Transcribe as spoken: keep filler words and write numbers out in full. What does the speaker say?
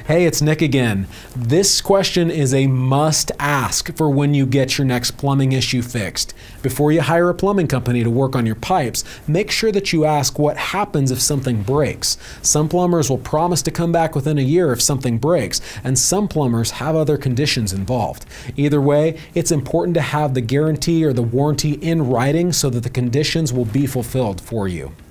Hey, it's Nick again. This question is a must ask for when you get your next plumbing issue fixed. Before you hire a plumbing company to work on your pipes, make sure that you ask what happens if something breaks. Some plumbers will promise to come back within a year if something breaks, and some plumbers have other conditions involved. Either way, it's important to have the guarantee or the warranty in writing so that the conditions will be fulfilled for you.